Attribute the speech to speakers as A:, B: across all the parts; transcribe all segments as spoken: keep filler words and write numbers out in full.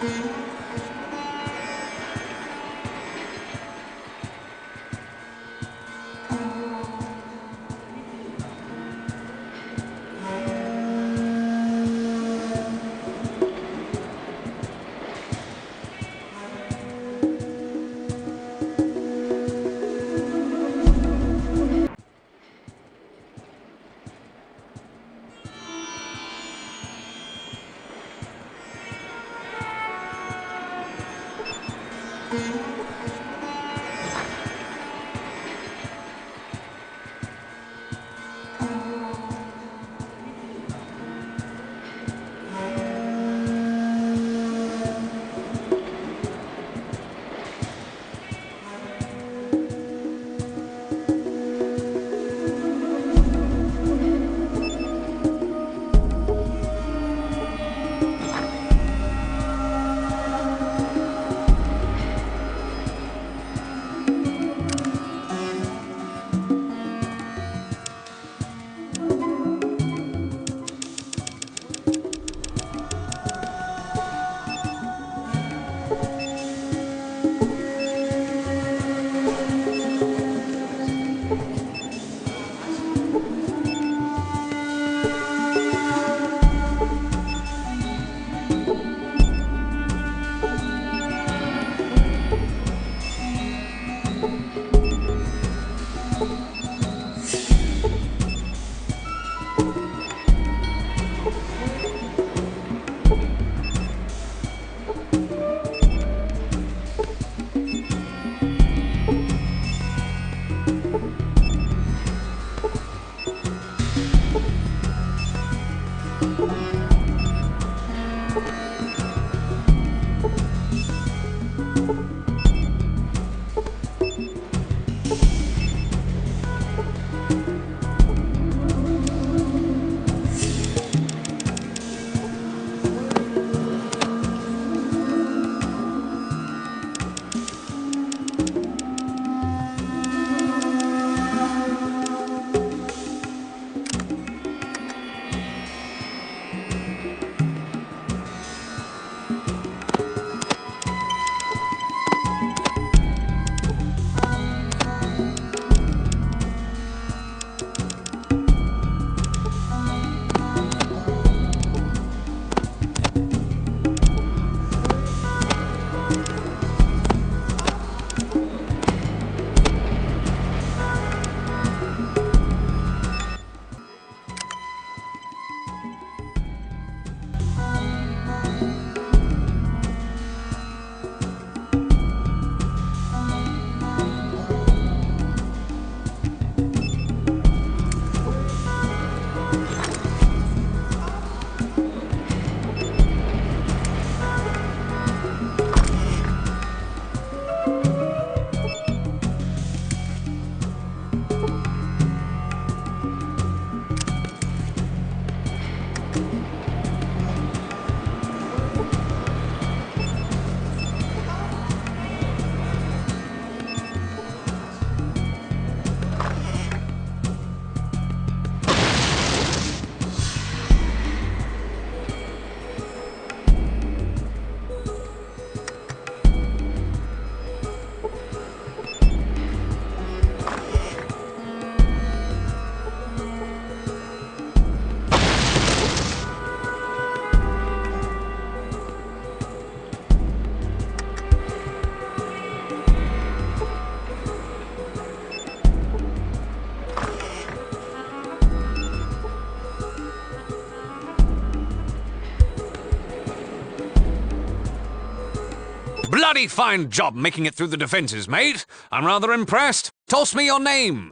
A: Bloody fine job making it through the defences, mate. I'm rather impressed. Toss me your name.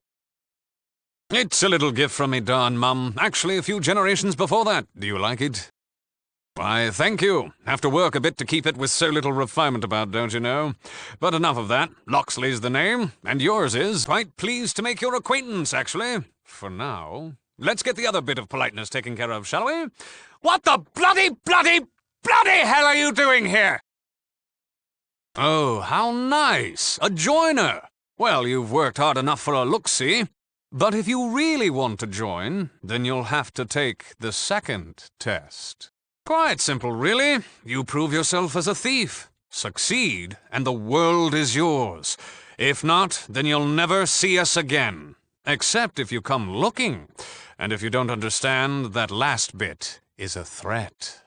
A: It's a little gift from me, darn mum. Actually, a few generations before that. Do you like it? Why, thank you. Have to work a bit to keep it with so little refinement about, don't you know? But enough of that. Locksley's the name, and yours is. Quite pleased to make your acquaintance, actually. For now. Let's get the other bit of politeness taken care of, shall we? What the bloody, bloody, bloody hell are you doing here? Oh, how nice! A joiner! Well, you've worked hard enough for a look-see. But if you really want to join, then you'll have to take the second test. Quite simple, really. You prove yourself as a thief. Succeed, and the world is yours. If not, then you'll never see us again. Except if you come looking. And if you don't understand, that last bit is a threat.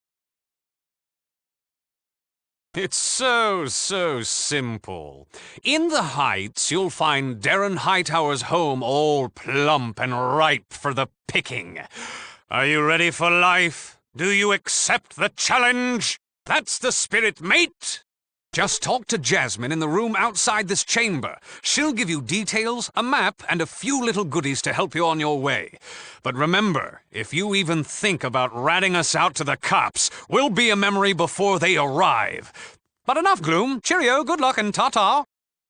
A: It's so, so simple. In the Heights, you'll find Darren Hightower's home all plump and ripe for the picking. Are you ready for life? Do you accept the challenge? That's the spirit, mate! Just talk to Jasmine in the room outside this chamber. She'll give you details, a map, and a few little goodies to help you on your way. But remember, if you even think about ratting us out to the cops, we'll be a memory before they arrive. But enough gloom. Cheerio, good luck, and ta-ta.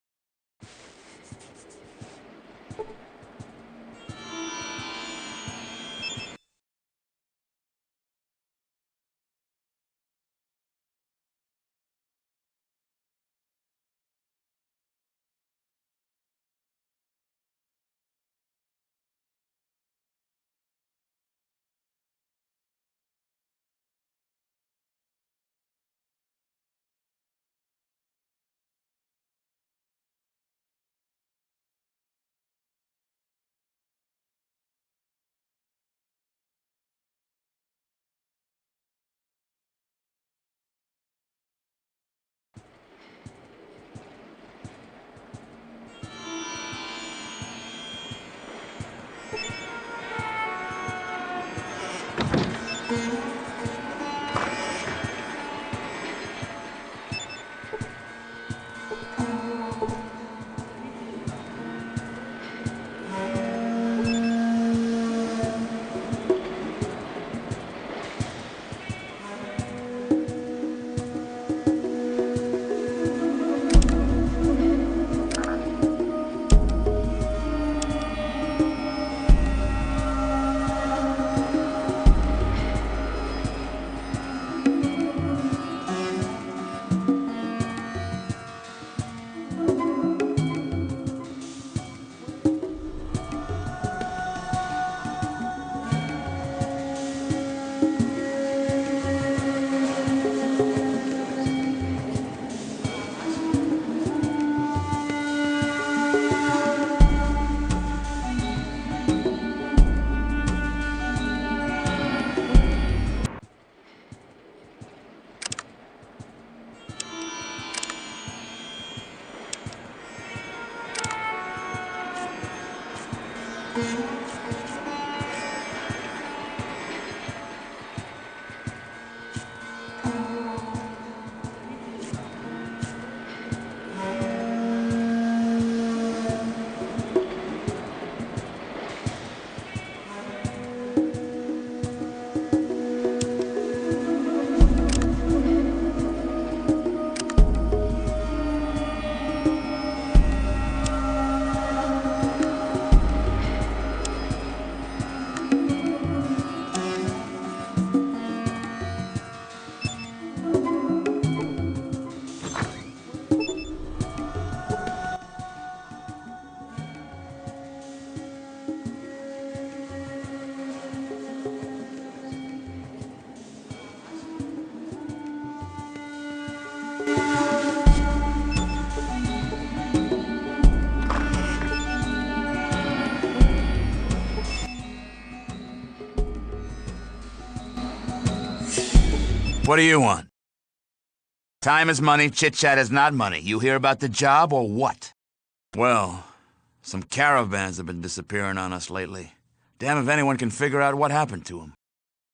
B: What do you want? Time is money, chit-chat is not money. You hear about the job or what? Well, some caravans have been disappearing on us lately. Damn if anyone can figure out what happened to them.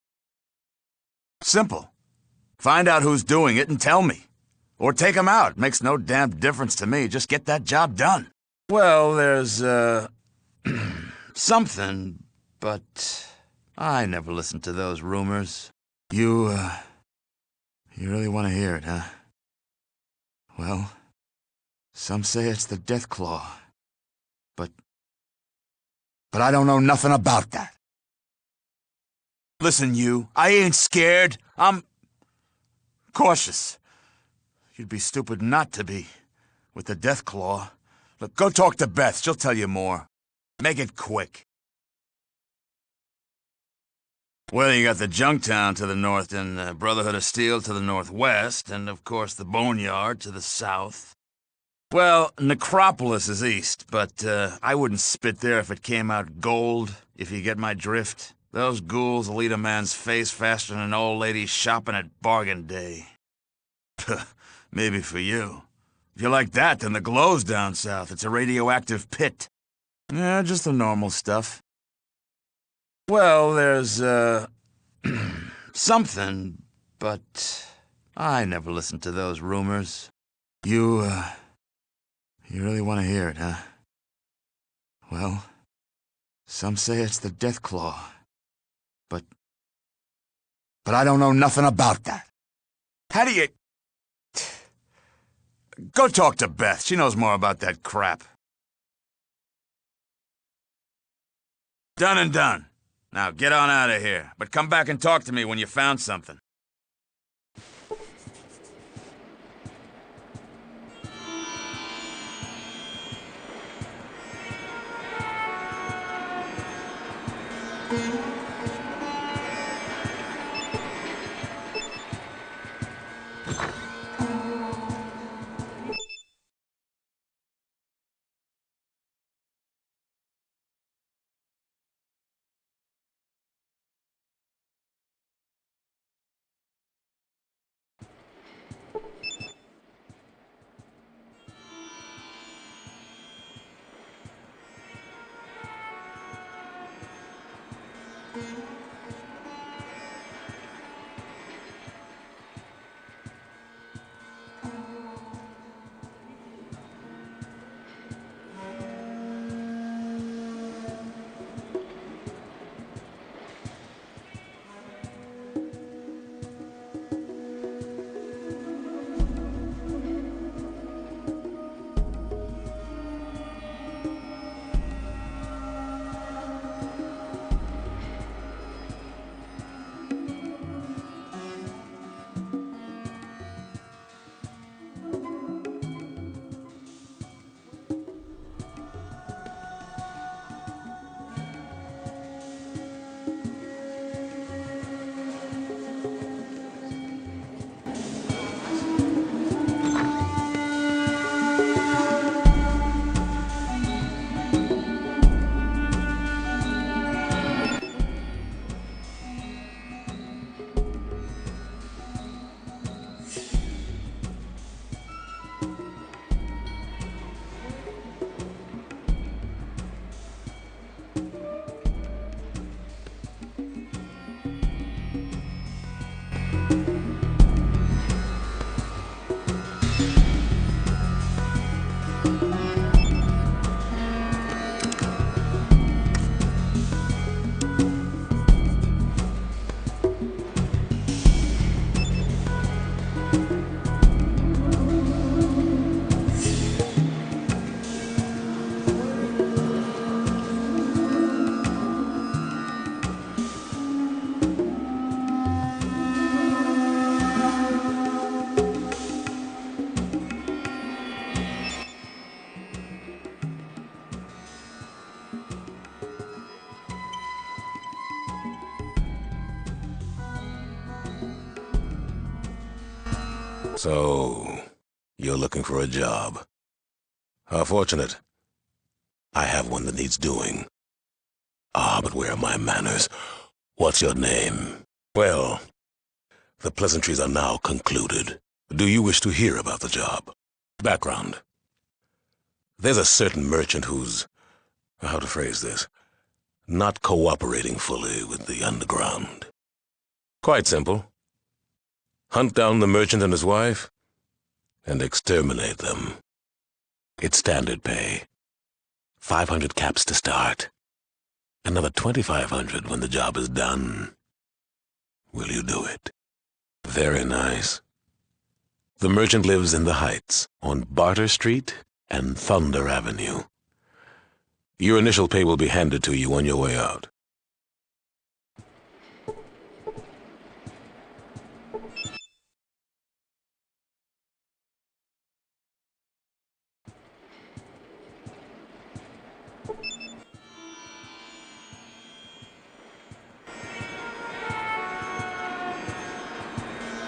B: Simple. Find out who's doing it and tell me. Or take them out. Makes no damn difference to me. Just get that job done. Well, there's, uh... something, but... I never listened to those rumors. You, uh... You really want to hear it, huh? Well, some say it's the Deathclaw. But... But I don't know nothing about that. Listen, you, I ain't scared. I'm... cautious. You'd be stupid not to be. With the Deathclaw. Look, go talk to Beth. She'll tell you more. Make it quick. Well, you got the Junktown to the north and uh, Brotherhood of Steel to the northwest, and of course the Boneyard to the south. Well, Necropolis is east, but uh, I wouldn't spit there if it came out gold, if you get my drift. Those ghouls will eat a man's face faster than an old lady shopping at bargain day. Maybe for you. If you like that, then the glow's down south. It's a radioactive pit. Yeah, just the normal stuff. Well, there's, uh... something, but I never listened to those rumors. You, uh... You really want to hear it, huh? Well, some say it's the Deathclaw. But... But I don't know nothing about that. How do you... Go talk to Beth. She knows more about that crap. Done and done. Now get on out of here. But come back and talk to me when you found something.
C: So, you're looking for a job. How fortunate. I have one that needs doing. Ah, but where are my manners? What's your name? Well, the pleasantries are now concluded. Do you wish to hear about the job? Background. There's a certain merchant who's, how to phrase this, not cooperating fully with the underground. Quite simple. Hunt down the merchant and his wife, and exterminate them. It's standard pay. five hundred caps to start. Another twenty-five hundred when the job is done. Will you do it? Very nice. The merchant lives in the Heights, on Barter Street and Thunder Avenue. Your initial pay will be handed to you on your way out.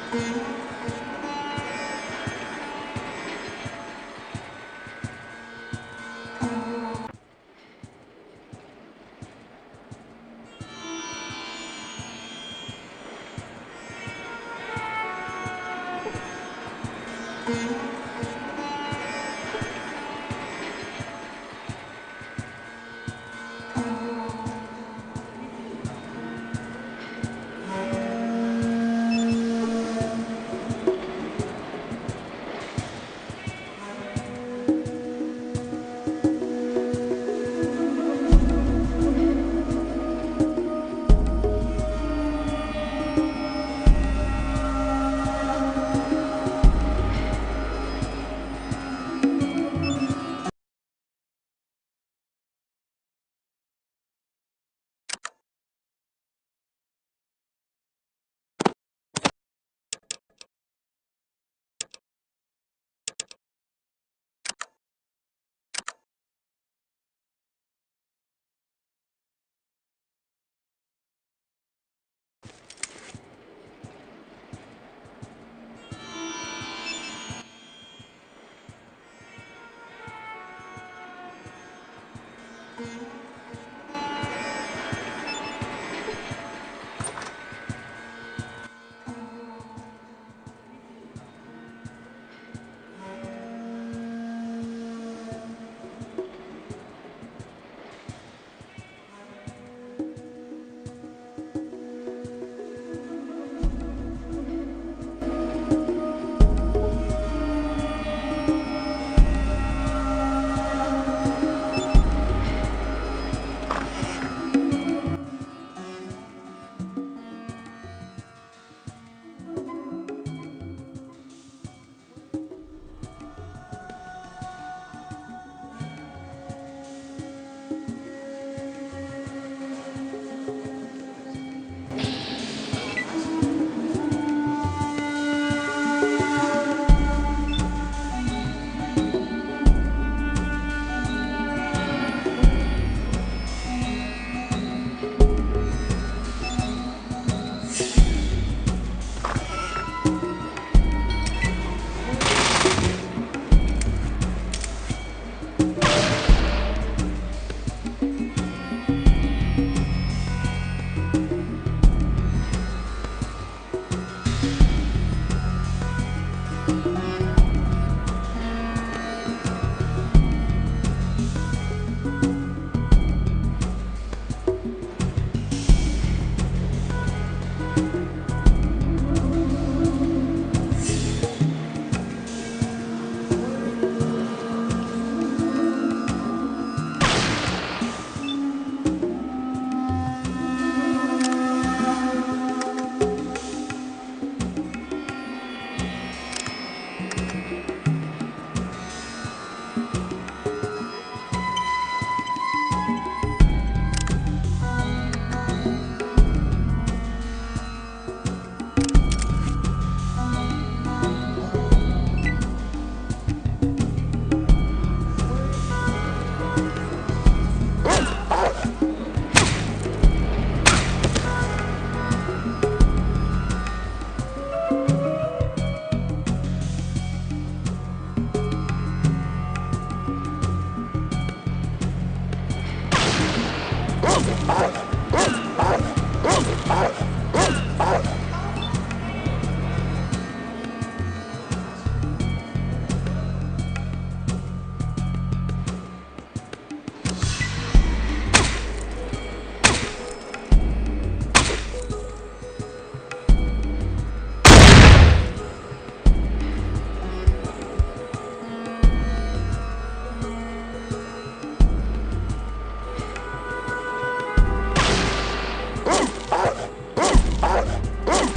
C: Ugh!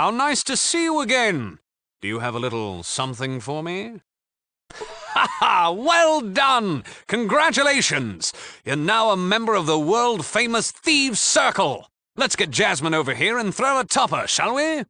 A: how nice to see you again. Do you have a little something for me? Ha ha! Well done! Congratulations! You're now a member of the world-famous Thieves' Circle. Let's get Jasmine over here and throw a topper, shall we?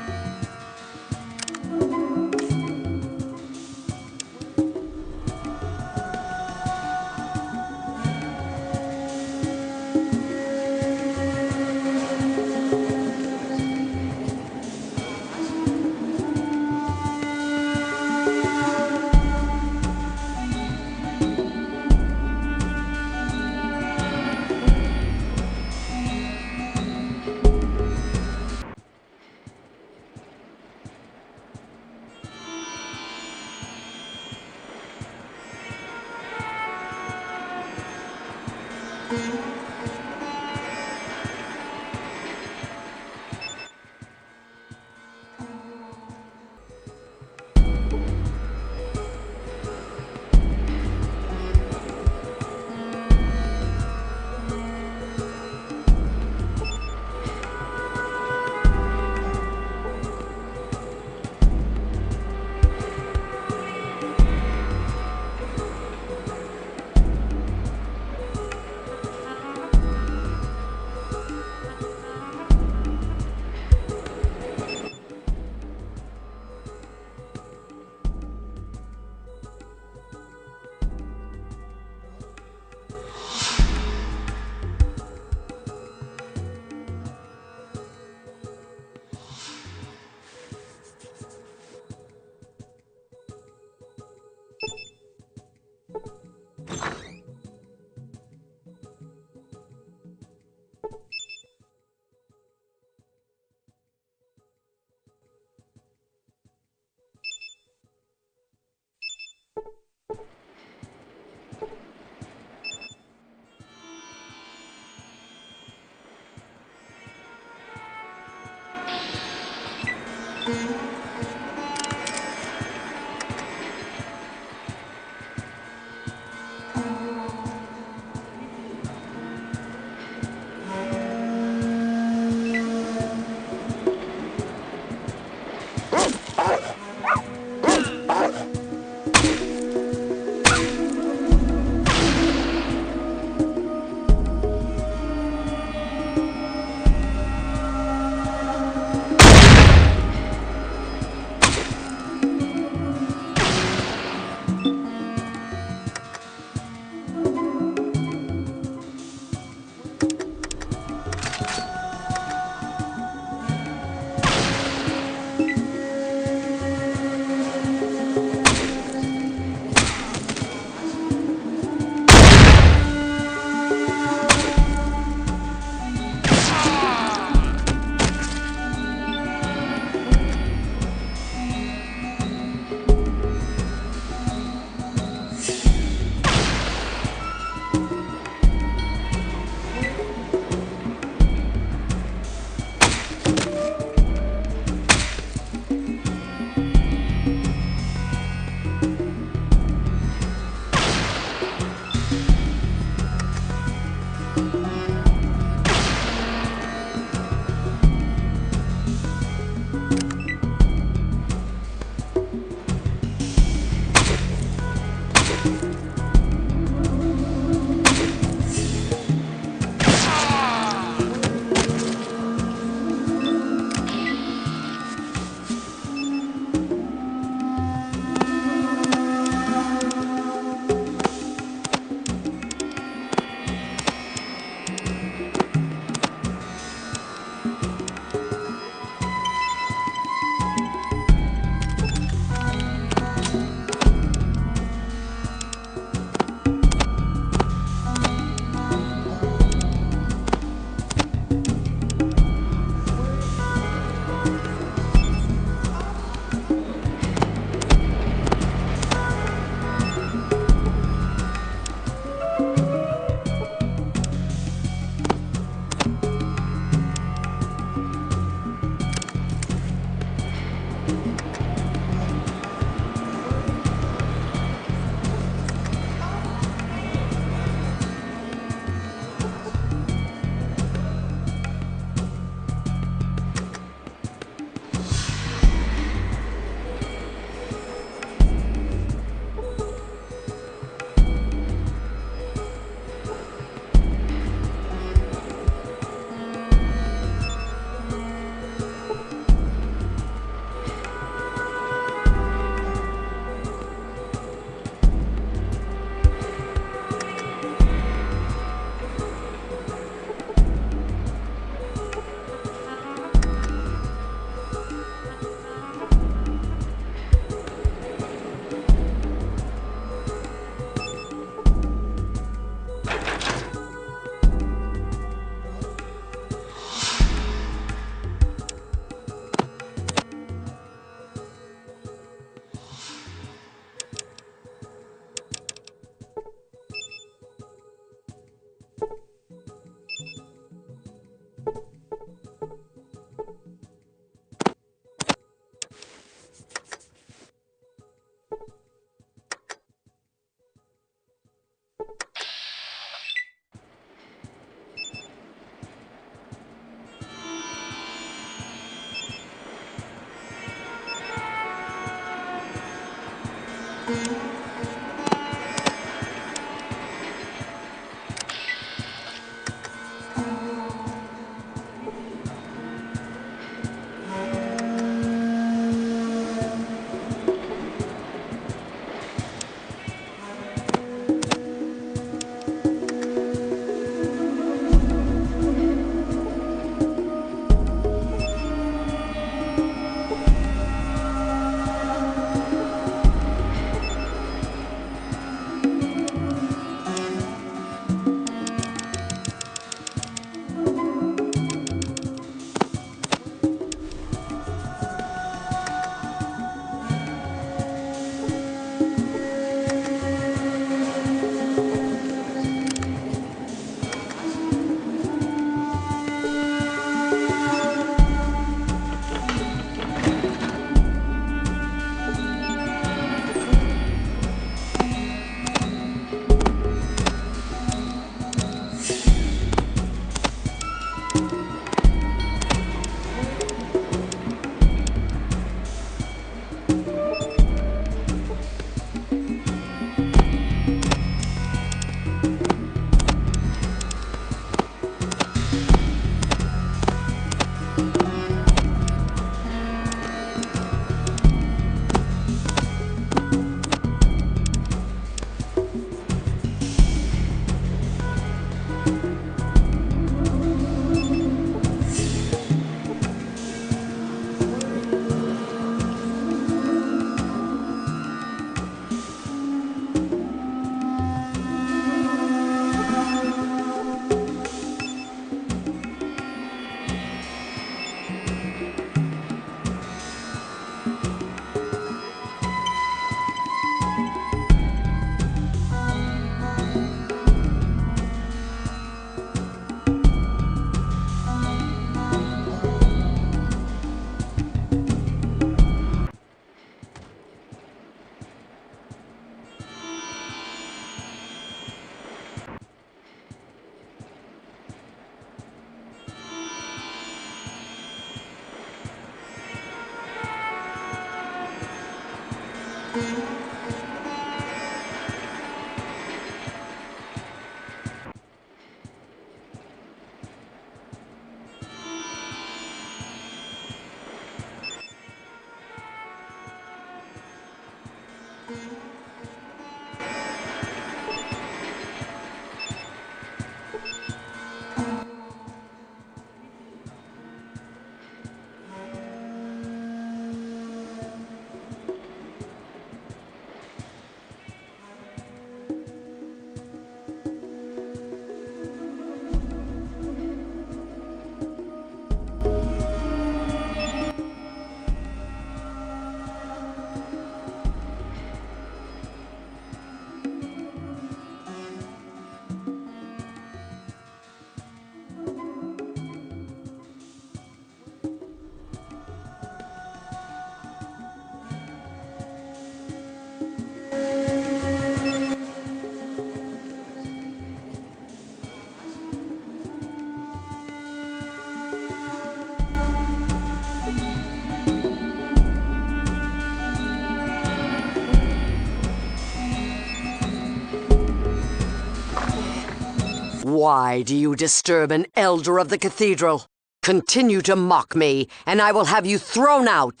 D: Why do you disturb an elder of the cathedral? Continue to mock me, and I will have you thrown out.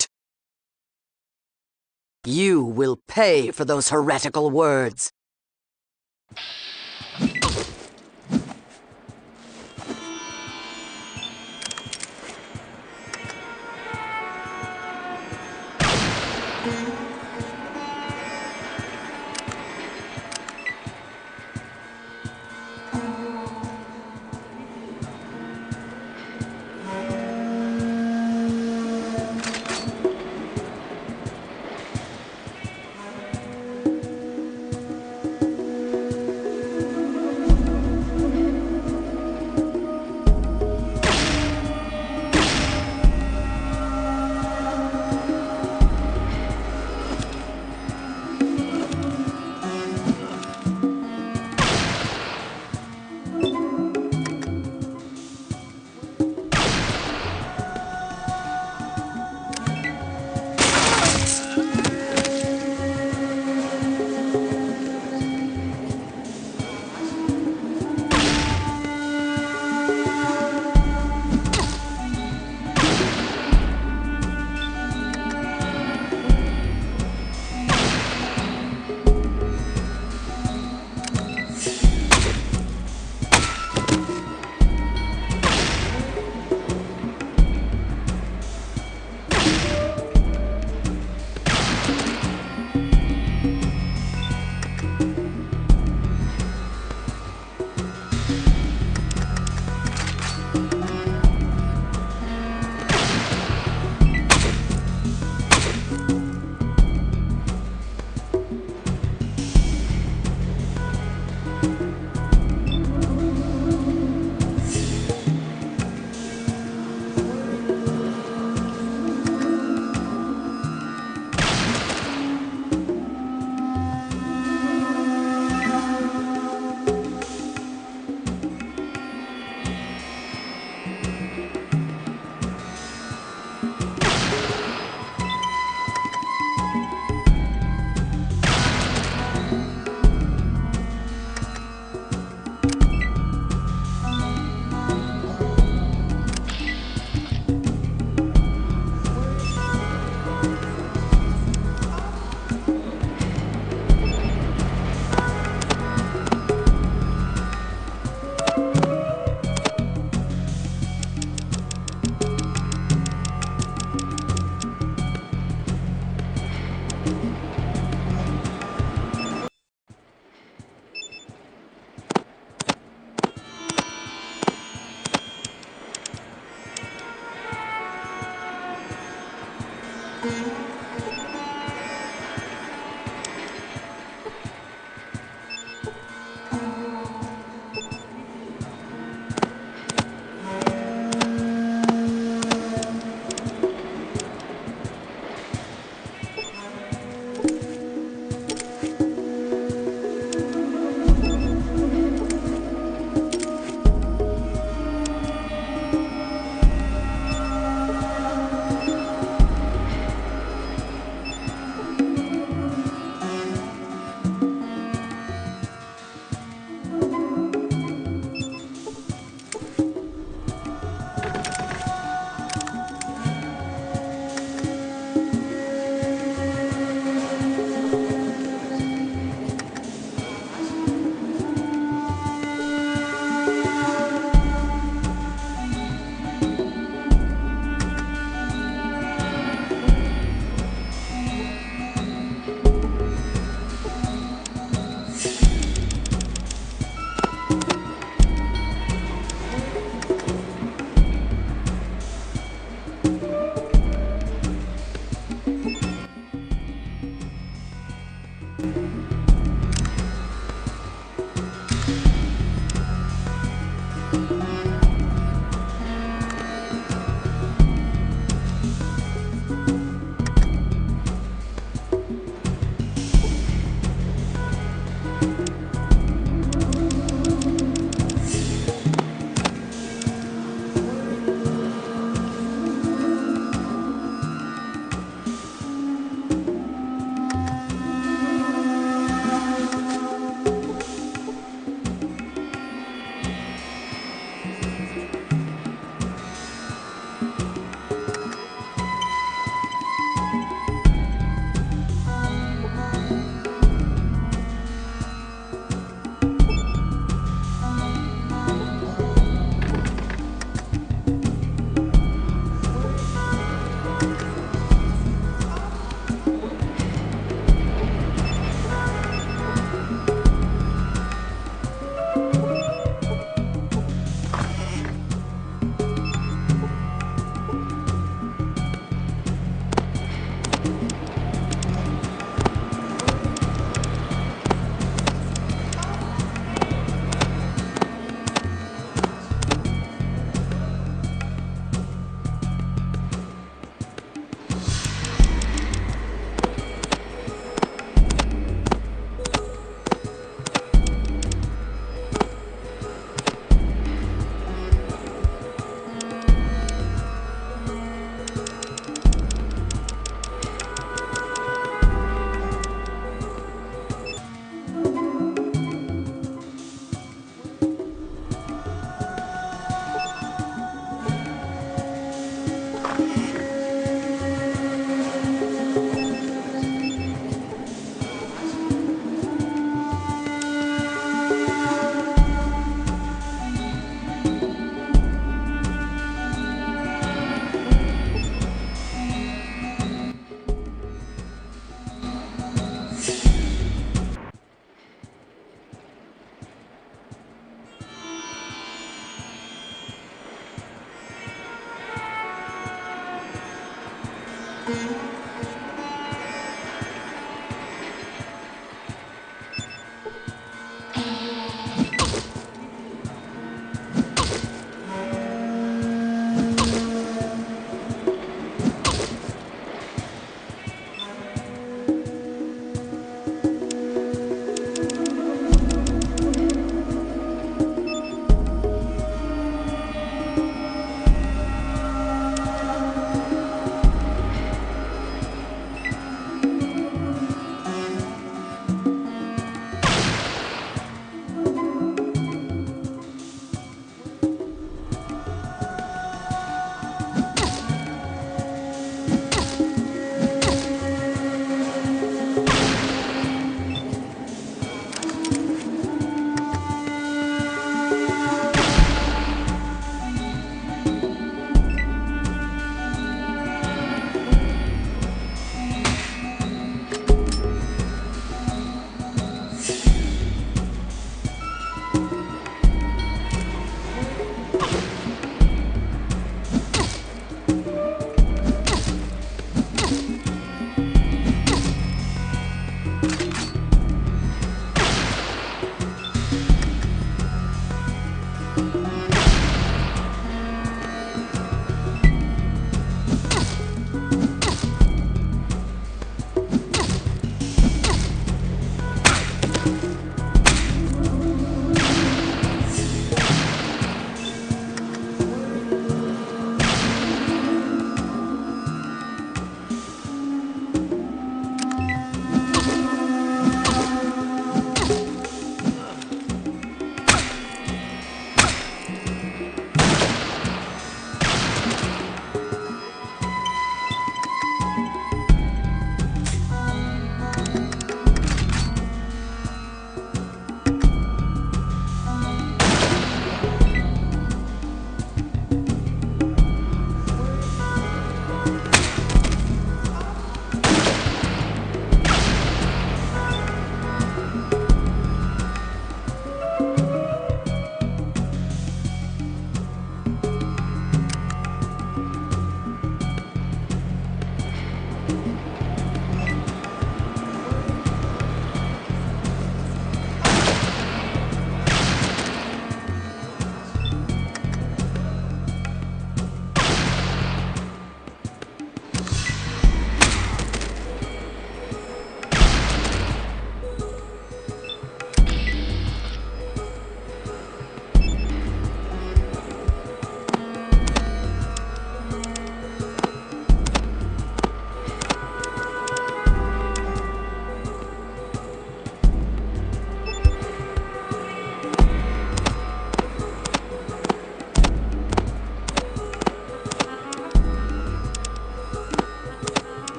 D: You will pay for those heretical words.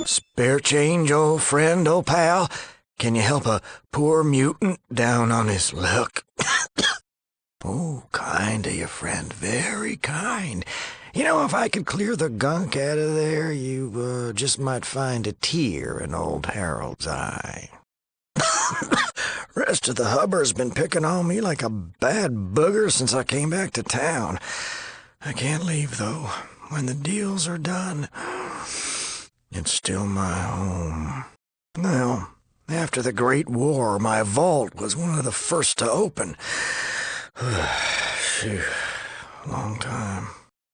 E: Spare change, old friend, old pal? Can you help a poor mutant down on his luck? Oh, kind of you, friend. Very kind. You know, if I could clear the gunk out of there, you uh, just might find a tear in old Harold's eye. Rest of the hubber's been picking on me like a bad booger since I came back to town. I can't leave, though. When the deals are done, it's still my home. Well, after the Great War, my vault was one of the first to open. Phew, long time.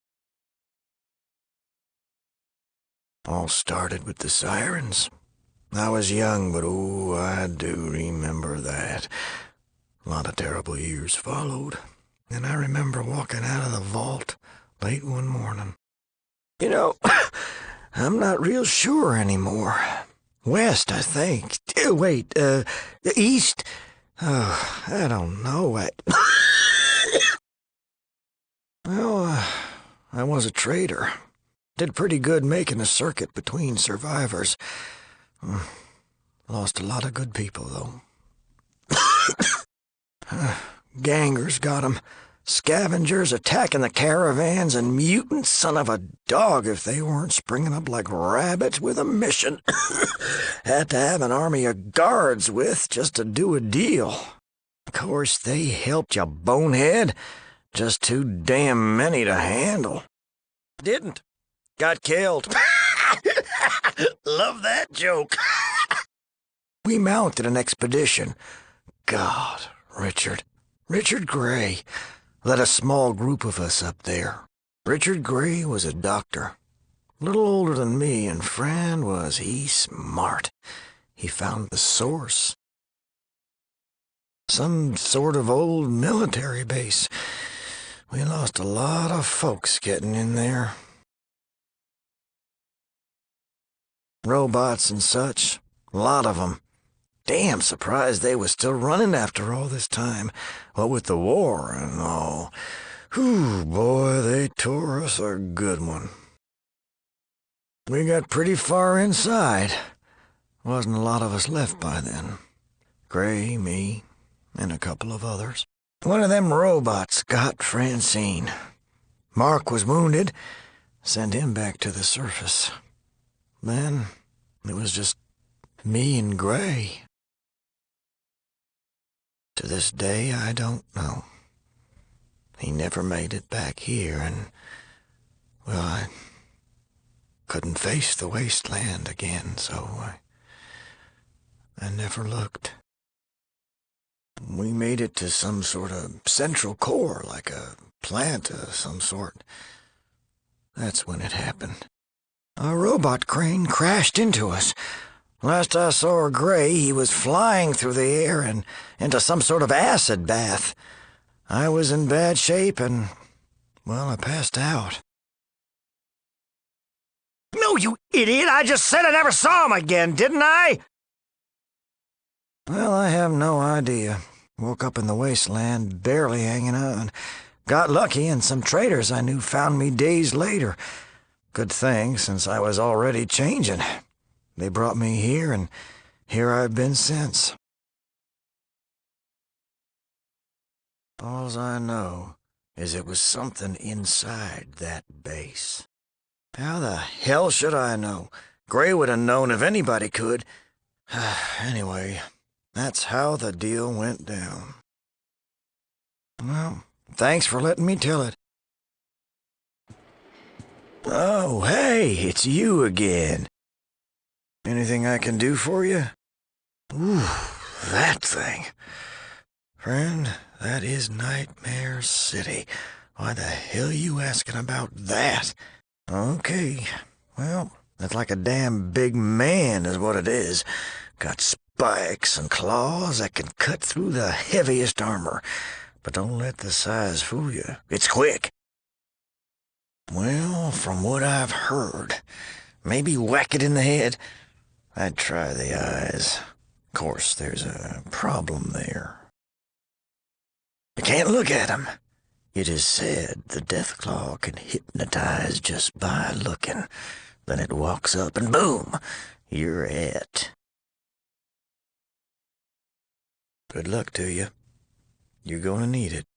E: All started with the sirens. I was young, but oh, I do remember that. A lot of terrible years followed, and I remember walking out of the vault late one morning. You know, I'm not real sure anymore. West, I think. Uh, wait, uh, east? Oh, I don't know. I... well, uh, I was a trader. Did pretty good making a circuit between survivors. Lost a lot of good people, though. uh, gangers got 'em. Scavengers attacking the caravans, and mutant son of a dog if they weren't springing up like rabbits with a mission. Had to have an army of guards with just to do a deal. Of course, they helped you, bonehead. Just too damn many to handle. Didn't. Got killed. Love that joke. We mounted an expedition. God, Richard. Richard Gray led a small group of us up there. Richard Gray was a doctor. A little older than me, and friend, was he smart. He found the source. Some sort of old military base. We lost a lot of folks getting in there. Robots and such. A lot of them. Damn surprised they was still running after all this time. What with the war and all. Whew, boy, they tore us a good one. We got pretty far inside. Wasn't a lot of us left by then. Gray, me, and a couple of others. One of them robots got Francine. Mark was wounded. Sent him back to the surface. Then it was just me and Gray. To this day, I don't know. He never made it back here, and, well, I couldn't face the wasteland again, so I, I never looked. We made it to some sort of central core, like a plant of some sort. That's when it happened. A robot crane crashed into us. Last I saw Gray, he was flying through the air and into some sort of acid bath. I was in bad shape and, well, I passed out. No, you idiot! I just said I never saw him again, didn't I? Well, I have no idea. Woke up in the wasteland, barely hanging on. Got lucky, and some traders I knew found me days later. Good thing, since I was already changing. They brought me here, and here I've been since. All I know is it was something inside that base. How the hell should I know? Gray would have known if anybody could. Anyway, that's how the deal went down. Well, thanks for letting me tell it. Oh, hey, it's you again. Anything I can do for you? Ooh, that thing. Friend, that is Nightmare City. Why the hell you asking about that? Okay, well, that's like a damn big man is what it is. Got spikes and claws that can cut through the heaviest armor. But don't let the size fool you. It's quick. Well, from what I've heard, maybe whack it in the head. I'd try the eyes. Of course, there's a problem there. You can't look at him. It is said the Deathclaw can hypnotize just by looking. Then it walks up and boom, you're it. Good luck to you. You're gonna need it.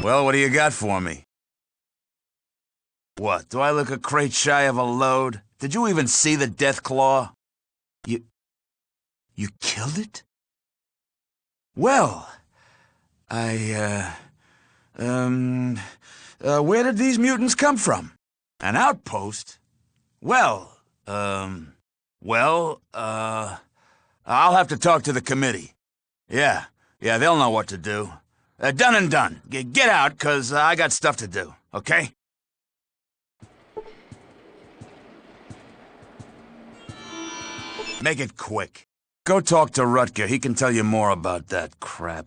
B: Well, what do you got for me? What, do I look a crate shy of a load? Did you even see the death claw? You... you killed it? Well, I, uh... Um... Uh, where did these mutants come from? An outpost? Well, um... Well, uh... I'll have to talk to the committee. Yeah, yeah, they'll know what to do. Uh, done and done. G get out, 'cause uh, I got stuff to do, okay? Make it quick. Go talk to Rutger. He can tell you more about that crap.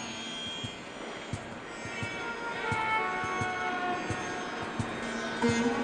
F: Mm-hmm.